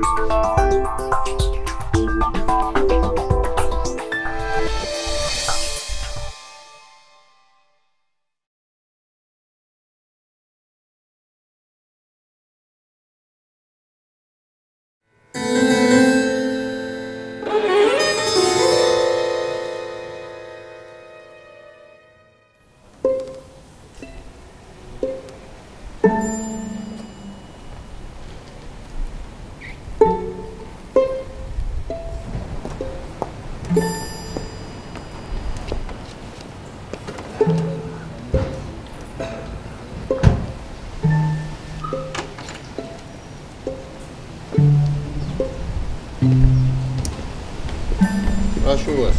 Прошу вас.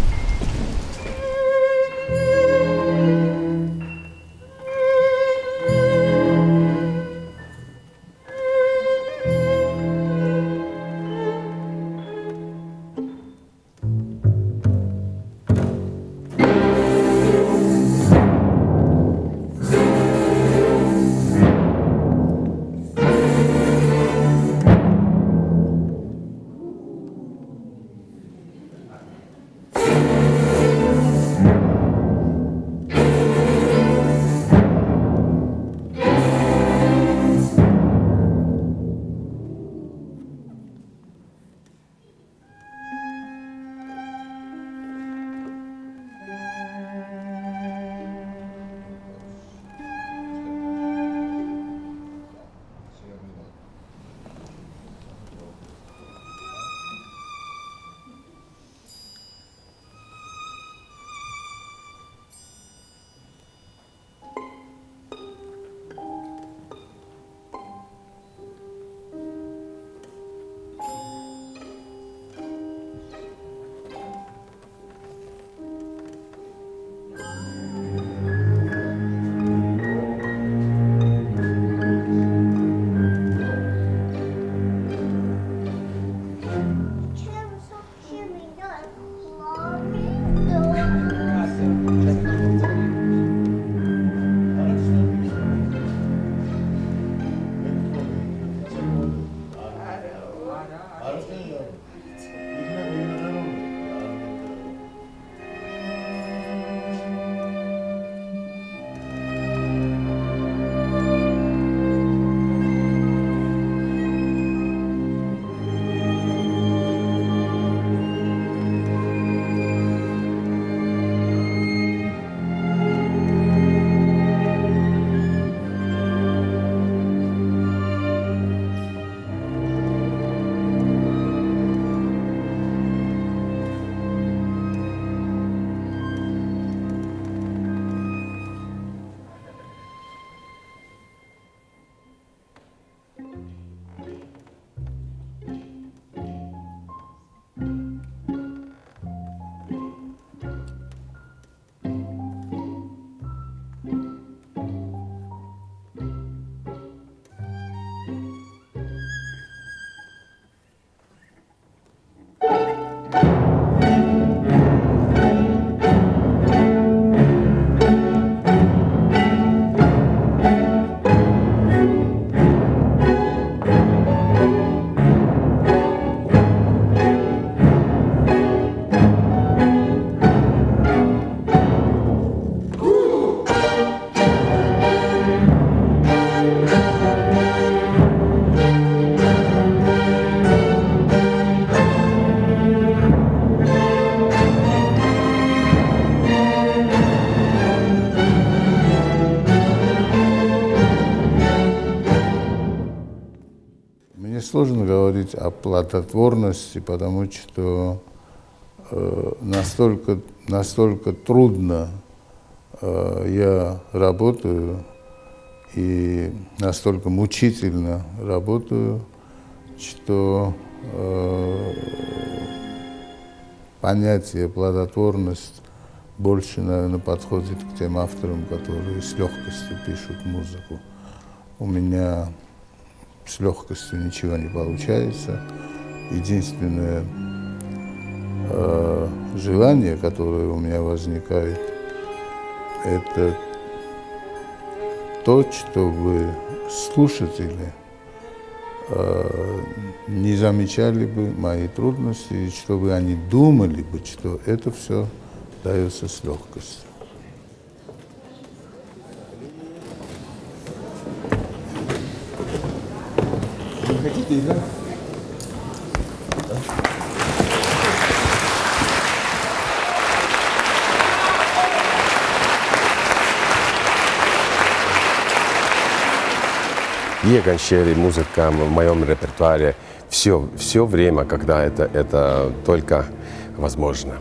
Сложно говорить о плодотворности, потому что настолько трудно я работаю и настолько мучительно работаю, что понятие плодотворность больше, наверное, подходит к тем авторам, которые с легкостью пишут музыку. У меня с легкостью ничего не получается. Единственное желание, которое у меня возникает, это то, чтобы слушатели не замечали бы мои трудности, и чтобы они думали бы, что это все дается с легкостью. Вы хотите играть? Егонщери, музыка в моем репертуаре все время, когда это только возможно.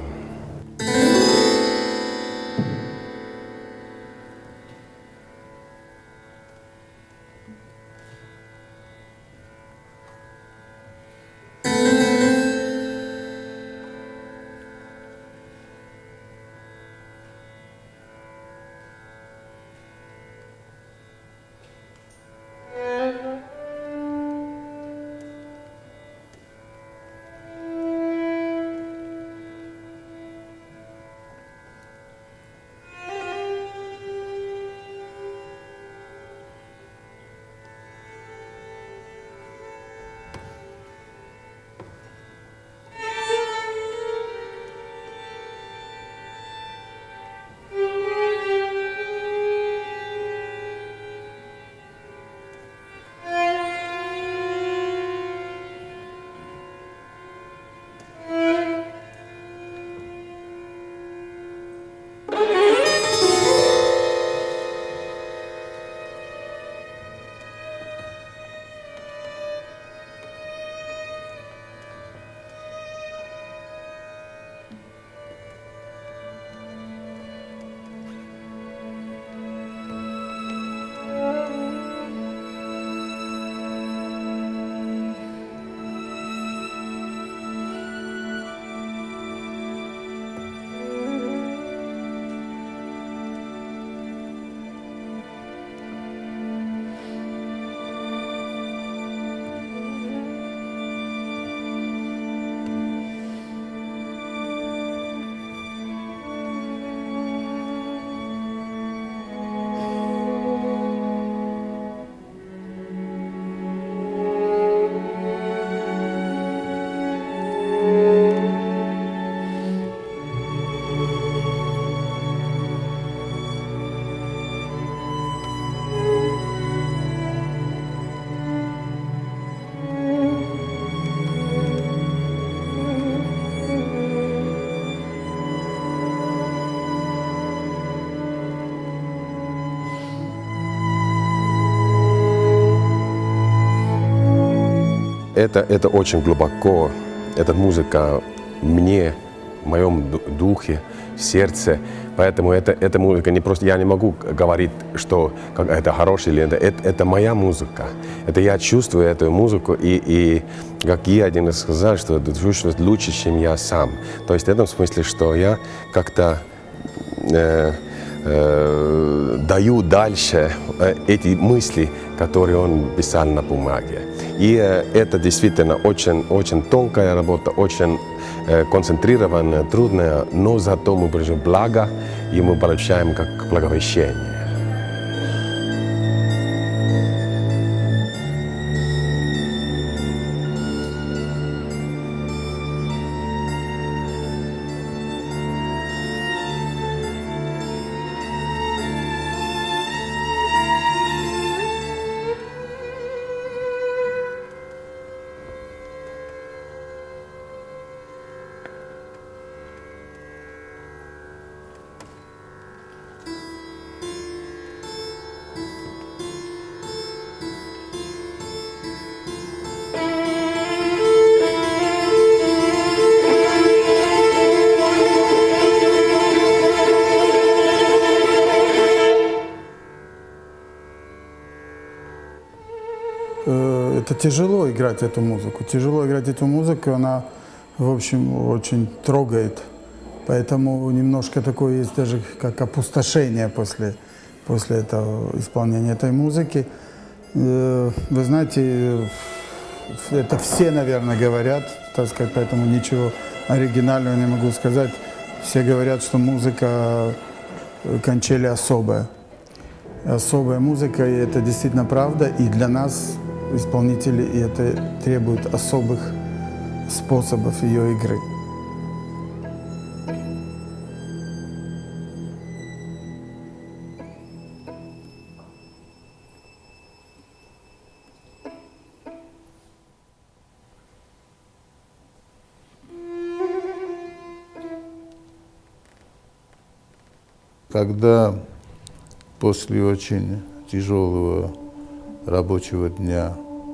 Это очень глубоко, эта музыка мне, в моем духе, в сердце. Поэтому эта музыка не просто, я не могу говорить, что это хорошая или это моя музыка. Это я чувствую эту музыку, и как я один раз сказал, что это чувствует лучше, чем я сам. То есть в этом смысле, что я как-то даю дальше эти мысли, которые он писал на бумаге. И это действительно очень тонкая работа, очень концентрированная, трудная, но зато мы получаем благо, и мы получаем как благовещение. Это тяжело играть эту музыку. Тяжело играть эту музыку, она, в общем, очень трогает. Поэтому немножко такое есть даже как опустошение после этого исполнения этой музыки. Вы знаете, это все, наверное, говорят, так сказать, поэтому ничего оригинального не могу сказать. Все говорят, что музыка Кончели особая. Особая музыка, и это действительно правда. И для нас исполнители, и это требует особых способов ее игры. Когда после очень тяжелого рабочего дня,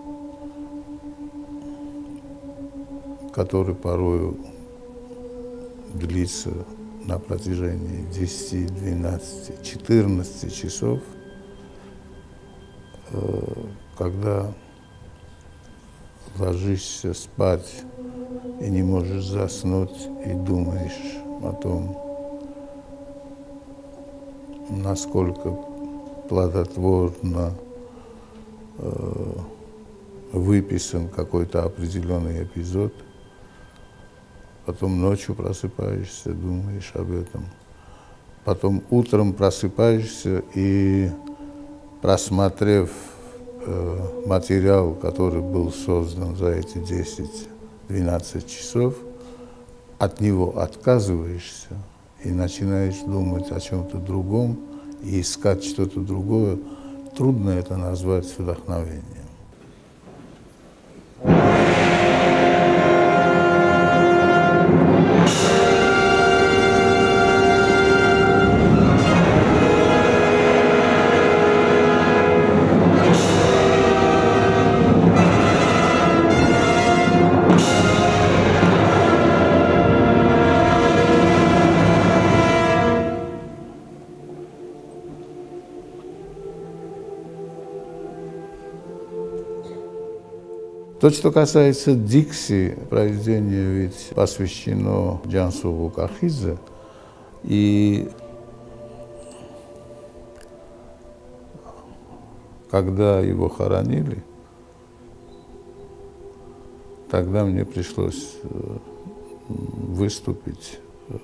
который порою длится на протяжении 10, 12, 14 часов, когда ложишься спать и не можешь заснуть, и думаешь о том, насколько плодотворно выписан какой-то определенный эпизод, потом ночью просыпаешься, думаешь об этом, потом утром просыпаешься и, просмотрев материал, который был создан за эти 10-12 часов, от него отказываешься и начинаешь думать о чем-то другом и искать что-то другое. Трудно это назвать вдохновением. То, что касается дикции, произведение ведь посвящено Джансугу Кахидзе, и когда его хоронили, тогда мне пришлось выступить,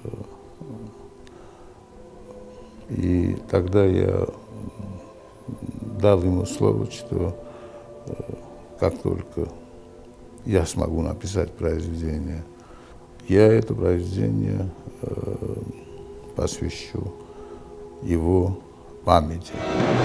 и тогда я дал ему слово, что как только я смогу написать произведение, я это произведение посвящу его памяти.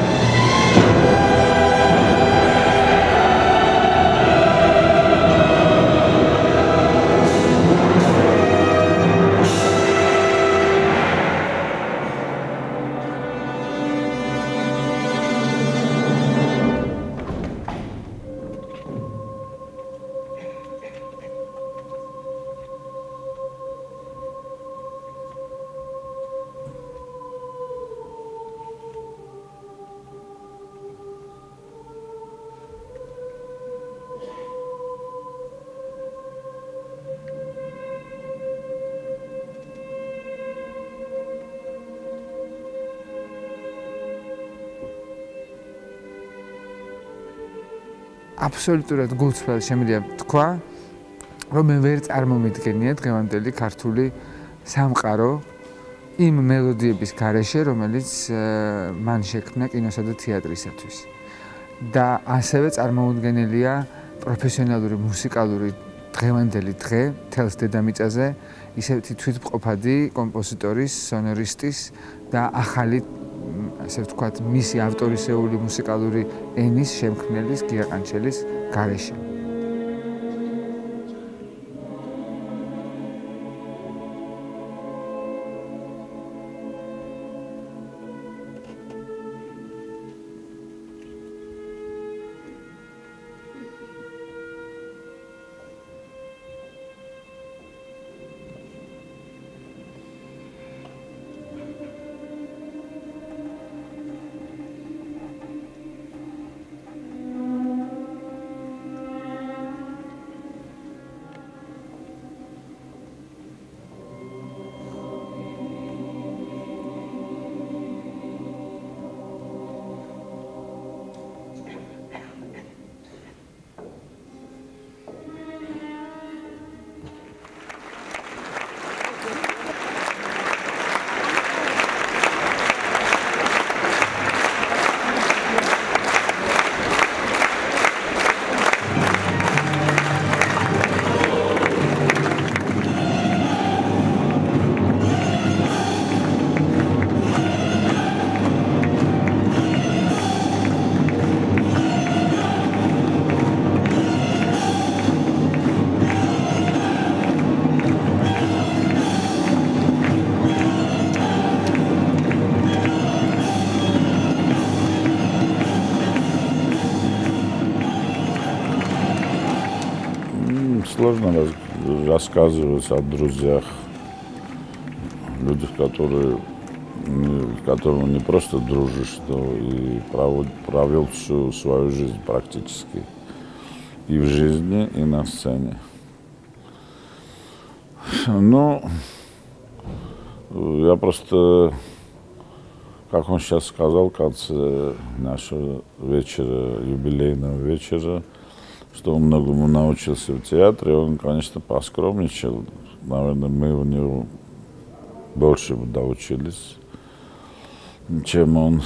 აბსოლუტურად გულწრფელად შემიძლია თქვა, რომ მე ვერ წარმომიდგენია დღევანდელი ქართული სამყარო იმ მელოდიების გარეშე, რომელიც მან შექმნა კინოსა და თეატრისათვის. და ასევე წარმოუდგენელია პროფესიონალური მუსიკალური დღევანდელი დღე თელს დედამიწაზე, ისეთი თვითმყოფადი კომპოზიტორის, სონორისტის და ახალი ასე ვთქვათ, მისი ავტორისეული მუსიკალური ენის შემქმნელის გია ყანჩელის გარეშე. сложно рассказывать о друзьях, людях, которым не просто дружишь, но и провел всю свою жизнь практически. И в жизни, и на сцене. Ну, я просто, как он сейчас сказал в конце нашего вечера, юбилейного вечера, что он многому научился в театре, он, конечно, поскромничал. Наверное, мы у него больше доучились, чем он.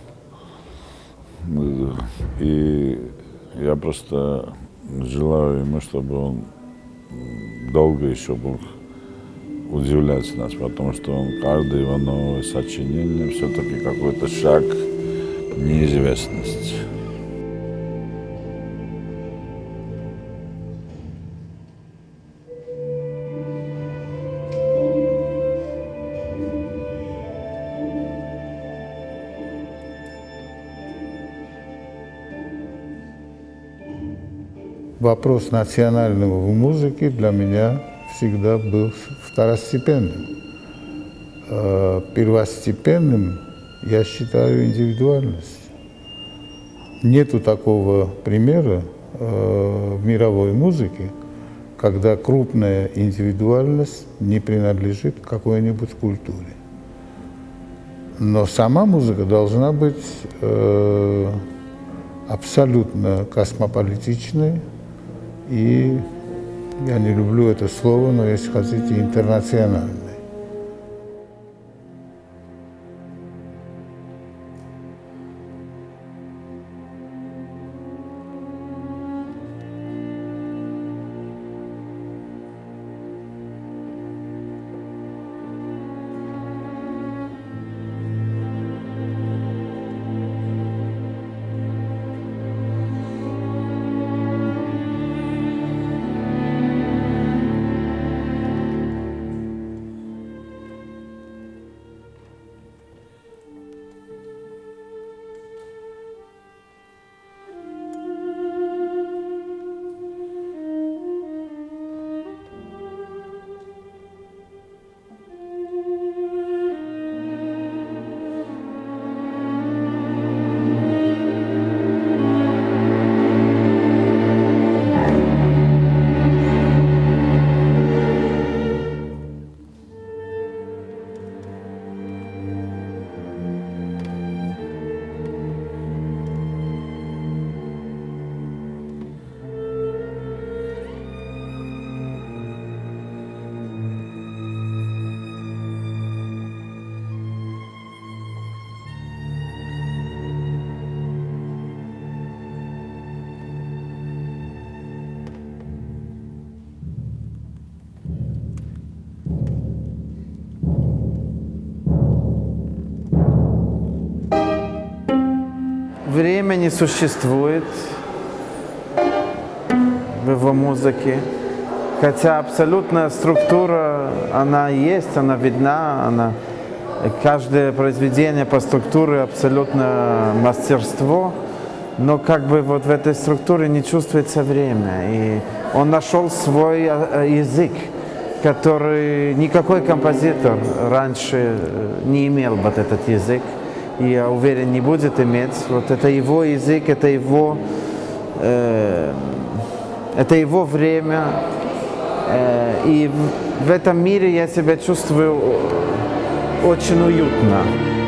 И я просто желаю ему, чтобы он долго еще мог удивлять нас, потому что он каждое его новое сочинение все-таки какой-то шаг в неизвестность. Вопрос национального в музыке для меня всегда был второстепенным. Первостепенным я считаю индивидуальность. Нету такого примера в мировой музыке, когда крупная индивидуальность не принадлежит какой-нибудь культуре. Но сама музыка должна быть абсолютно космополитичной. И я не люблю это слово, но, если хотите, интернациональной. Время не существует в его музыке, хотя абсолютная структура, она есть, она видна, каждое произведение по структуре абсолютно мастерство, но как бы вот в этой структуре не чувствуется время, и он нашел свой язык, который никакой композитор раньше не имел вот этот язык. И я уверен, не будет иметь. Вот это его язык, это его время. И в этом мире я себя чувствую очень уютно.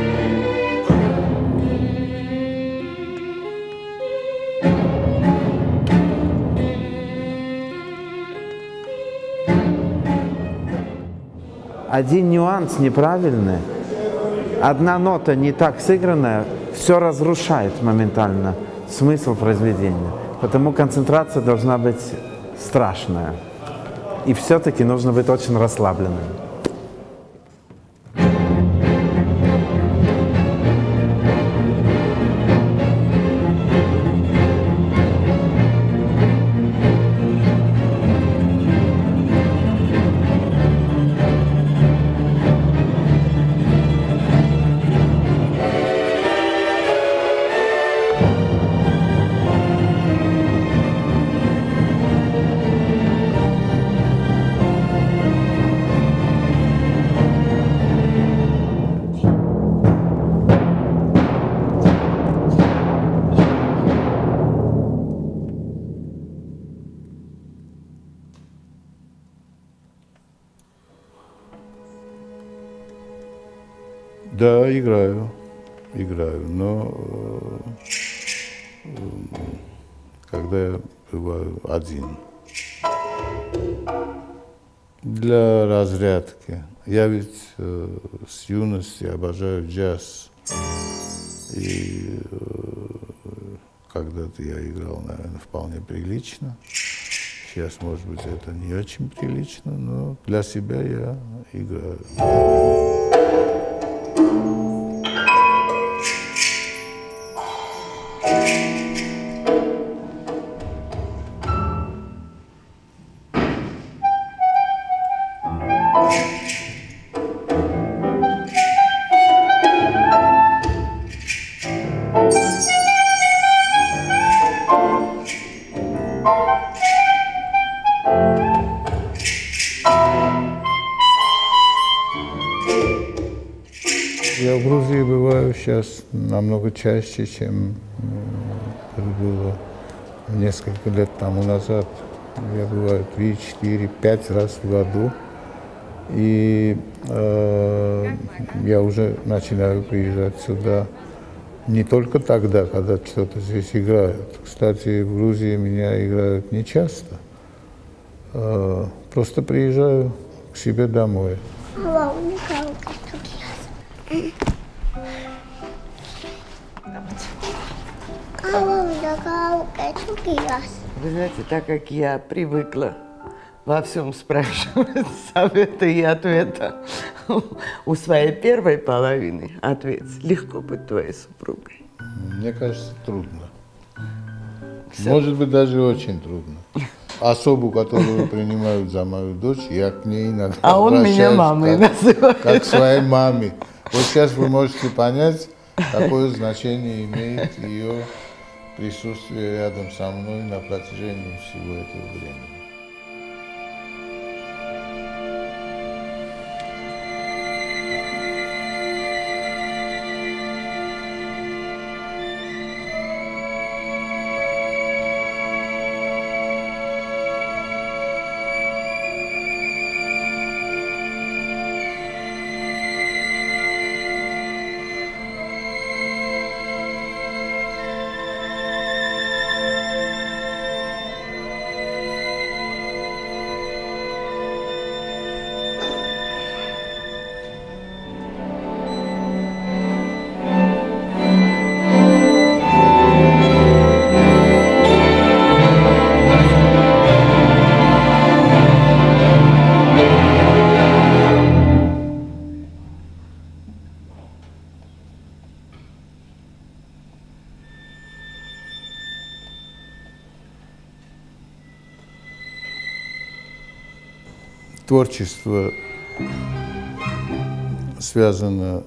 Один нюанс неправильный. Одна нота не так сыгранная, все разрушает моментально смысл произведения. Потому концентрация должна быть страшная. И все-таки нужно быть очень расслабленным. Да, играю, но когда я бываю один. Для разрядки. Я ведь с юности обожаю джаз. И когда-то я играл, наверное, вполне прилично. Сейчас, может быть, это не очень прилично, но для себя я играю. Я в Грузии бываю сейчас намного чаще, чем это было несколько лет тому назад. Я бываю 3, 4, 5 раз в году. И я уже начинаю приезжать сюда не только тогда, когда что-то здесь играют. Кстати, в Грузии меня играют не часто. Просто приезжаю к себе домой. Вы знаете, так как я привыкла во всем спрашивать совета и ответа у своей первой половины, ответь, легко быть твоей супругой? Мне кажется, трудно. Может быть, даже очень трудно. Особу, которую принимают за мою дочь, я к ней иногда а он меня мамой называет. Как своей маме. Вот сейчас вы можете понять, какое значение имеет ее присутствие рядом со мной на протяжении всего этого времени. Творчество связано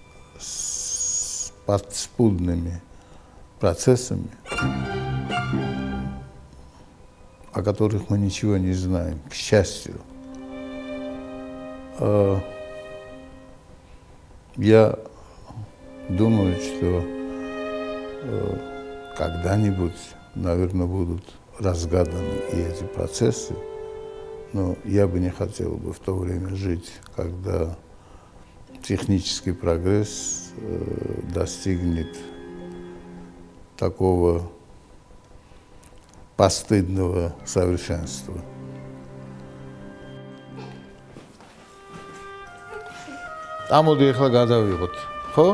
с подспудными процессами, о которых мы ничего не знаем, к счастью. Я думаю, что когда-нибудь, наверное, будут разгаданы и эти процессы. Но я бы не хотел бы в то время жить, когда технический прогресс достигнет такого постыдного совершенства. Амуди ეხლა გადავიღოთ, ხო?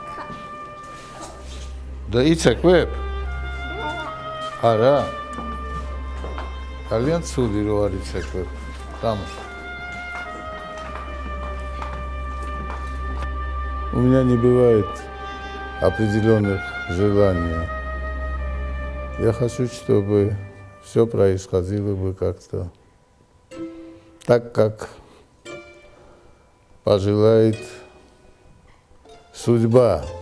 და იცეკვებ? არა. Ძალიან ცუდი რო არ იცეკვებ. Тамуш. У меня не бывает определенных желаний. Я хочу, чтобы все происходило бы как-то так, как пожелает судьба.